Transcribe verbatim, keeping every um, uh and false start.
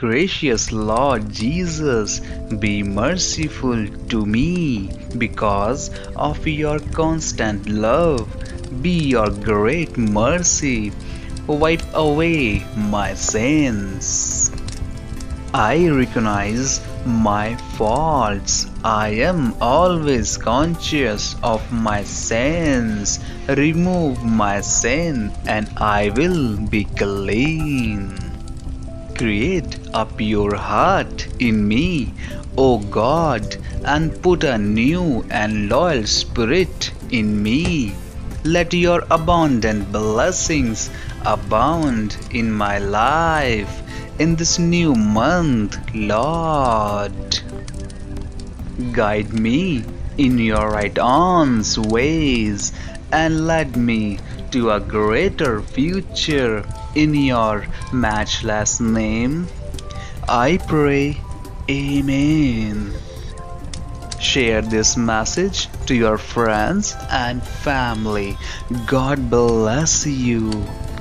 Gracious Lord Jesus, be merciful to me because of your constant love. Be your great mercy. Wipe away my sins. I recognize my faults. I am always conscious of my sins. Remove my sin and I will be clean. Create a pure heart in me, O God, and put a new and loyal spirit in me. Let your abundant blessings abound in my life in this new month, Lord. Guide me in your right arm's ways and lead me to a greater future in your matchless name. I pray, Amen. Share this message to your friends and family. God bless you.